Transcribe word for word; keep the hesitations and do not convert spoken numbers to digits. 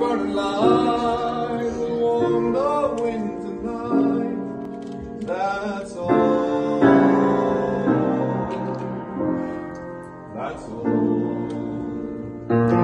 burning light will warm the winter night. That's all. That's all.